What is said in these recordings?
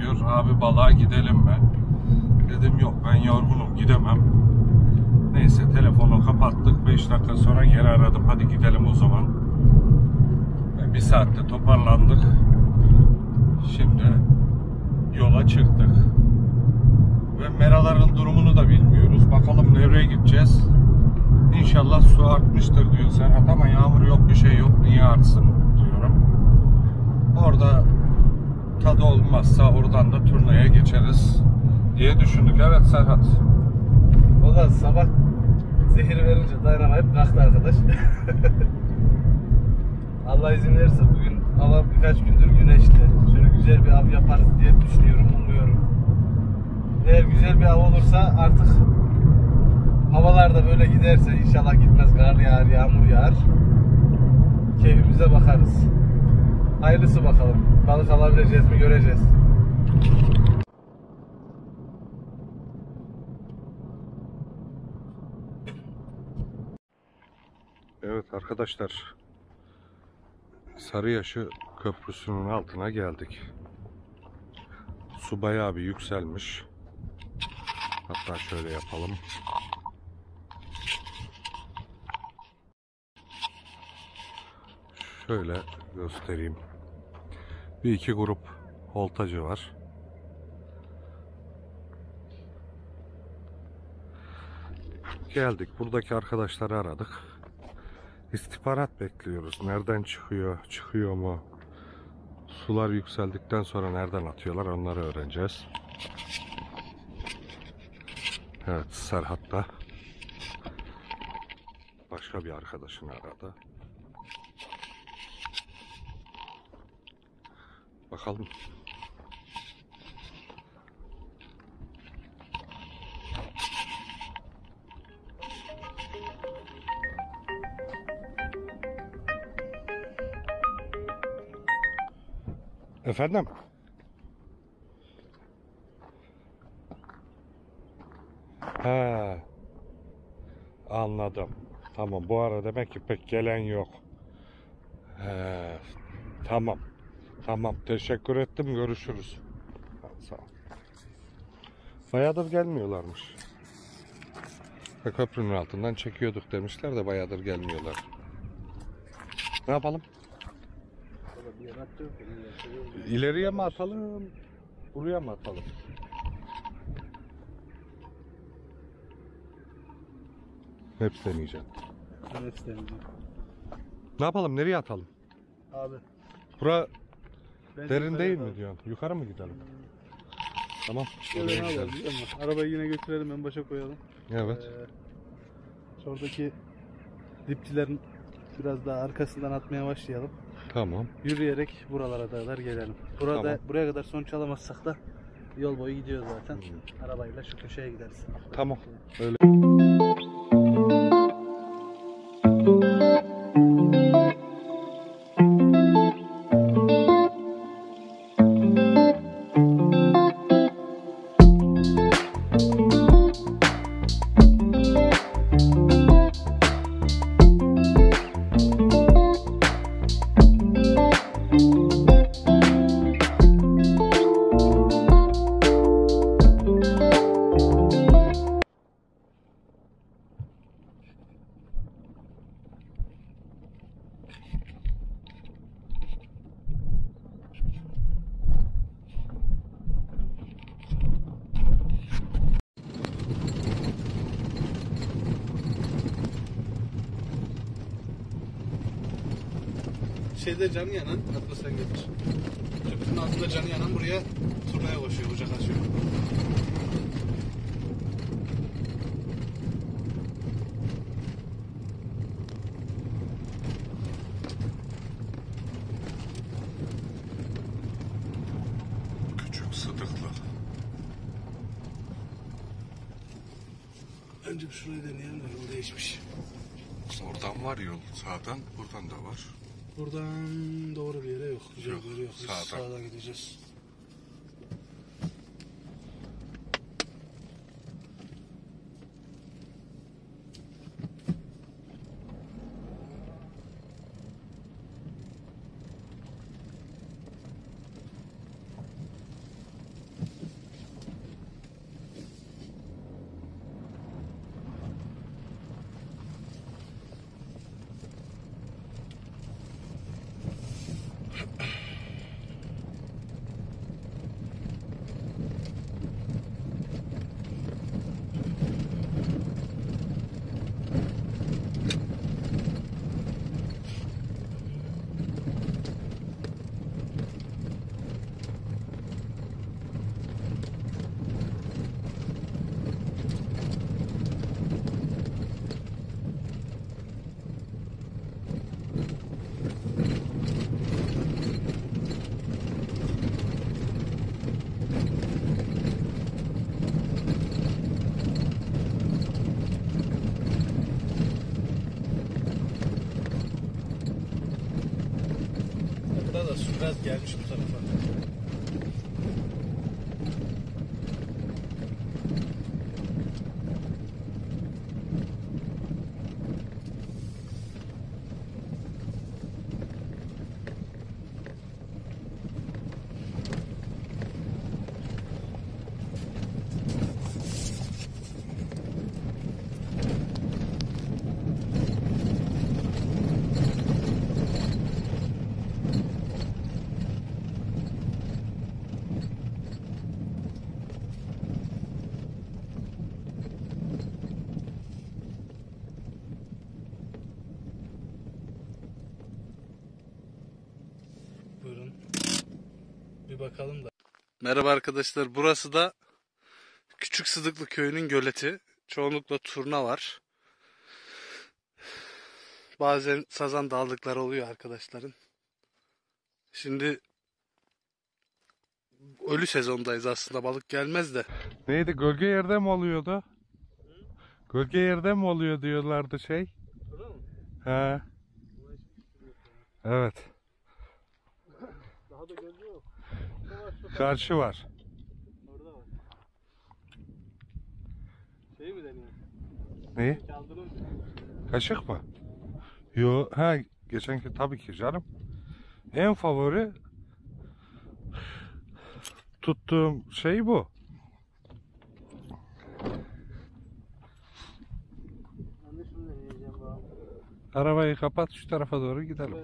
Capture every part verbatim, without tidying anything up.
arıyor. Abi balığa gidelim mi? Dedim yok, ben yorgunum, gidemem. Neyse telefonu kapattık. beş dakika sonra geri aradım. Hadi gidelim o zaman. Bir saatte toparlandık. Şimdi yola çıktık. Ve meraların durumunu da bilmiyoruz. Bakalım nereye gideceğiz. İnşallah su artmıştır diyor Serhat ama yağmur yok, bir şey yok. Niye artsın diyorum. Orada tadı olmazsa oradan da turnaya geçeriz diye düşündük. Evet Serhat. Valla sabah zehir verince dayanamayıp kalktı arkadaş. Allah izin verirse bugün hava birkaç gündür güneşli. Şöyle güzel bir av yaparız diye düşünüyorum, umuyorum. Eğer güzel bir av olursa artık havalar da böyle giderse inşallah gitmez, kar yağar, yağmur yağar. Keyfimize bakarız. Hayırlısı bakalım. Balık alabileceğiz mi göreceğiz. Evet arkadaşlar, Sarıyaşı Köprüsü'nün altına geldik. Su bayağı bir yükselmiş. Hatta şöyle yapalım. Şöyle göstereyim. Bir iki grup oltacı var. Geldik, buradaki arkadaşları aradık. İstihbarat bekliyoruz. Nereden çıkıyor, çıkıyor mu? Sular yükseldikten sonra nereden atıyorlar, onları öğreneceğiz. Evet, Serhat da başka bir arkadaşını aradı. Bakalım. Efendim? He. Anladım. Tamam, bu ara demek ki pek gelen yok. He. Tamam. Tamam, teşekkür ettim, görüşürüz. Sağ ol. Bayağıdır gelmiyorlarmış. Ve köprünün altından çekiyorduk demişler de bayağıdır gelmiyorlar. Ne yapalım? İleriye mi atalım? Buraya mı atalım? Hepsi deneyeceğim. Ben hepsi deneyeceğim. Ne yapalım? Nereye atalım? Abi. Bura Ben derin değil mi diyorsun? Yukarı mı gidelim? Tamam. Öyle ne yapalım biliyor musun? Arabayı yine götürelim, en başa koyalım. Evet. Ee, oradaki dipçilerin biraz daha arkasından atmaya başlayalım. Tamam. Yürüyerek buralara kadar gelelim. Burada Tamam. buraya kadar sonuç alamazsak da yol boyu gidiyoruz zaten. Hmm. Arabayla şu köşeye gideriz. Tamam. Öyle. Şeyde canı yanan, hatta sen getir. Köprünün altında canı yanan buraya turnaya koşuyor, ocak açıyor. Küçük sıdıklı. Önce bir şurayı deneyelim de yol değişmiş. Oradan var yol, sağdan, buradan da var. Buradan doğru bir yere yok. Güzel Yok, bir yere yok. Biz sağdan. sağdan gideceğiz. biraz gelmiş bu tarafa. Buyurun. Bir bakalım da. Merhaba arkadaşlar. Burası da Küçük Sıdıklı Köyü'nün göleti. Çoğunlukla turna var. Bazen sazan daldıkları oluyor arkadaşların. Şimdi ölü sezondayız aslında. Balık gelmez de. Neydi? Gölge yerde mi oluyordu? Hı? Gölge yerde mi oluyor diyorlardı şey? Öyle mi? He. Evet. Daha da gölge yok. Karşı var. Orada var. Şey mi deniyor? Neyi? Kaldırır mı? Kaşık mı? Yo, ha geçenki tabii ki canım. En favori tuttuğum şey bu. Ben de şunu deneyeceğim bari. Arabayı kapat, şu tarafa doğru gidelim.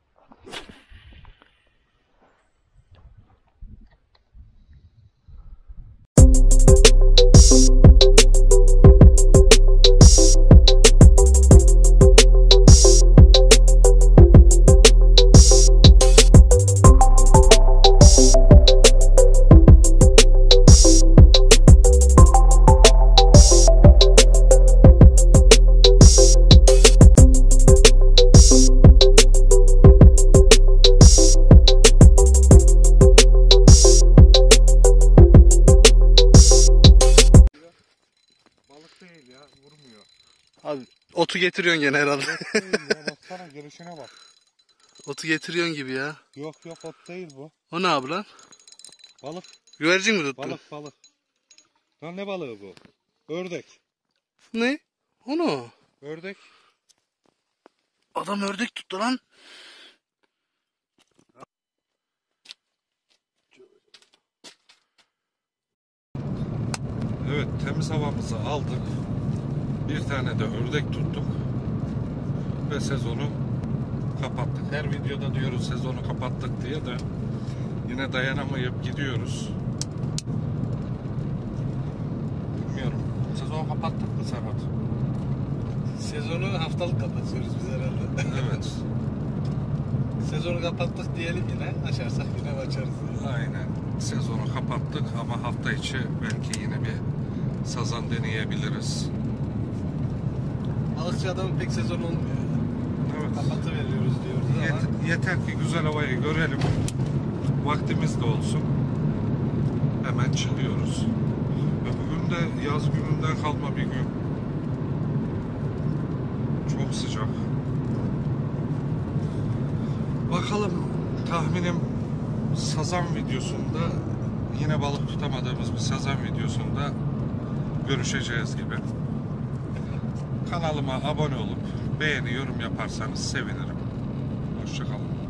Değil ya, vurmuyor. Abi otu getiriyorsun gene herhalde. Ot değil ya, baksana gelişine bak. Otu getiriyorsun gibi ya. Yok yok, ot değil bu. O ne abi lan? Balık. Güvercin mi tuttun? Balık balık. Lan ne balığı bu? Ördek. Ne? O ne? Ördek. Adam ördek tuttu lan. Evet, temiz havamızı aldık. Bir tane de ördek tuttuk. Ve sezonu kapattık. Her videoda diyoruz sezonu kapattık diye de yine dayanamayıp gidiyoruz. Bilmiyorum. Sezonu kapattık mı Serhat? Sezonu haftalık kapatıyoruz biz herhalde. Evet. Sezonu kapattık diyelim yine. Açarsak yine açarız. Aynen. Sezonu kapattık ama hafta içi belki yine bir sazan deneyebiliriz. Balıkçı adamın pek sezon olmuyor. Evet. Kapatıveriyoruz diyoruz ama. Yet- yeter ki güzel havayı görelim. Vaktimiz de olsun. Hemen çıkıyoruz. Ve bugün de yaz gününden kalma bir gün. Çok sıcak. Bakalım, tahminim sazan videosunda, yine balık tutamadığımız bir sazan videosunda görüşeceğiz gibi. Kanalıma abone olup beğeni, yorum yaparsanız sevinirim. Hoşça kalın.